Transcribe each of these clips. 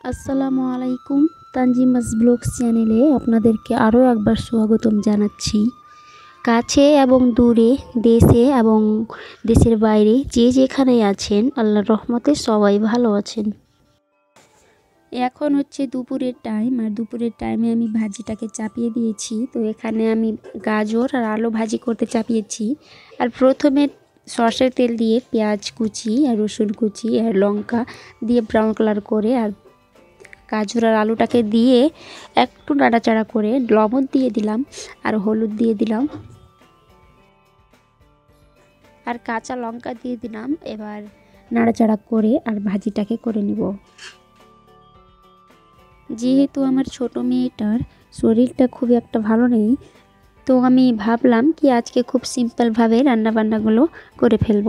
আসসালামু আলাইকুম। তানজিমাস ব্লগস চ্যানেলে আপনাদেরকে আরও একবার স্বাগতম জানাচ্ছি। কাছে এবং দূরে, দেশে এবং দেশের বাইরে যে যেখানে আছেন, আল্লাহর রহমতে সবাই ভালো আছেন। এখন হচ্ছে দুপুরের টাইম, আর দুপুরের টাইমে আমি ভাজিটাকে চাপিয়ে দিয়েছি। তো এখানে আমি গাজর আর আলু ভাজি করতে চাপিয়েছি। আর প্রথমে সরষের তেল দিয়ে পেঁয়াজ কুচি আর রসুন কুচি আর লঙ্কা দিয়ে ব্রাউন কালার করে, আর গাজর আর আলুটাকে দিয়ে একটু নাড়াচাড়া করে লবণ দিয়ে দিলাম আর হলুদ দিয়ে দিলাম আর কাঁচা লঙ্কা দিয়ে দিলাম। এবার নাড়াচাড়া করে আর ভাজিটাকে করে নিব। যেহেতু আমার ছোট মেয়েটার শরীরটা খুব একটা ভালো নেই, তো আমি ভাবলাম কি আজকে খুব সিম্পলভাবে রান্নাবান্নাগুলো করে ফেলবো।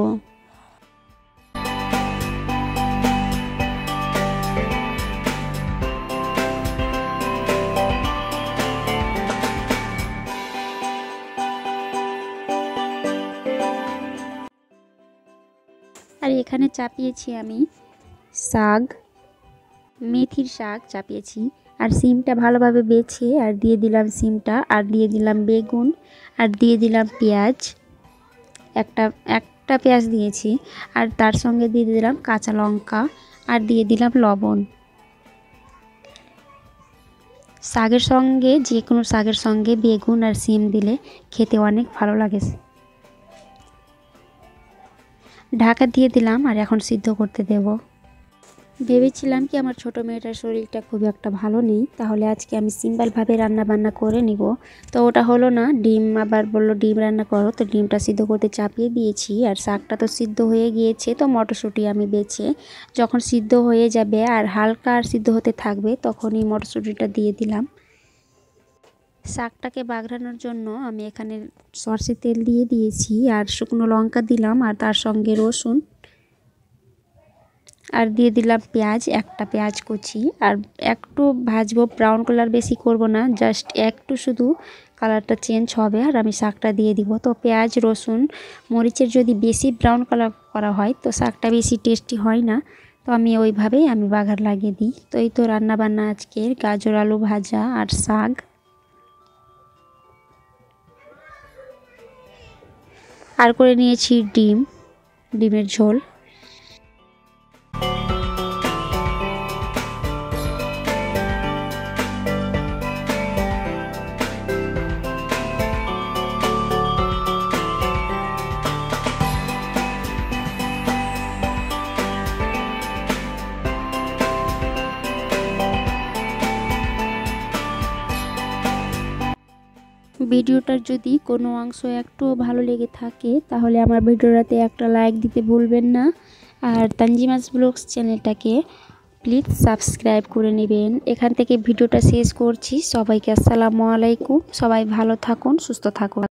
আর এখানে চাপিয়েছি আমি শাক, মেথির শাক চাপিয়েছি। আর সিমটা ভালোভাবে বেছে আর দিয়ে দিলাম সিমটা, আর দিয়ে দিলাম বেগুন, আর দিয়ে দিলাম পেঁয়াজ, একটা পেঁয়াজ দিয়েছি। আর তার সঙ্গে দিয়ে দিলাম কাঁচা লঙ্কা, আর দিয়ে দিলাম লবণ। শাকের সঙ্গে, যে কোনো শাকের সঙ্গে বেগুন আর সিম দিলে খেতে অনেক ভালো লাগে। ঢাকা দিয়ে দিলাম আর এখন সিদ্ধ করতে দেব। ভেবেছিলাম কি আমার ছোটো মেয়েটার শরীরটা খুব একটা ভালো নেই, তাহলে আজকে আমি সিম্পলভাবে রান্না করে নিব। তো ওটা হলো না, ডিম আবার বললো ডিম রান্না করো, তো ডিমটা সিদ্ধ করতে চাপিয়ে দিয়েছি। আর শাকটা তো সিদ্ধ হয়ে গিয়েছে, তো মটরশুঁটি আমি বেছে যখন সিদ্ধ হয়ে যাবে আর হালকা আর সিদ্ধ হতে থাকবে, তখনই মটরশুঁটিটা দিয়ে দিলাম। শাকটাকে বাগড়ানোর জন্য আমি এখানে সরষের তেল দিয়ে দিয়েছি আর শুকনো লঙ্কা দিলাম, আর তার সঙ্গে রসুন, আর দিয়ে দিলাম পেঁয়াজ, একটা পেঁয়াজ কুচি। আর একটু ভাজবো, ব্রাউন কালার বেশি করব না, জাস্ট একটু শুধু কালারটা চেঞ্জ হবে আর আমি শাকটা দিয়ে দিব। তো পেঁয়াজ রসুন মরিচের যদি বেশি ব্রাউন কালার করা হয় তো শাকটা বেশি টেস্টি হয় না, তো আমি ওইভাবেই বাগার লাগিয়ে দিই। তো এই তো রান্নাবান্না আজকের গাজর আলু ভাজা আর শাক। আর করে নিয়েছি ডিমের ঝোল। ভিডিওটার যদি কোনো অংশ একটু ভালো লেগে থাকে তাহলে আমার ভিডিওটাতে একটা লাইক দিতে ভুলবেন না। আর তানজিমাস ব্লগস চ্যানেলটাকে প্লিজ সাবস্ক্রাইব করে নেবেন। এখান থেকে ভিডিওটা শেষ করছি। সবাইকে আসসালামু আলাইকুম। সবাই ভালো থাকুন, সুস্থ থাকুন।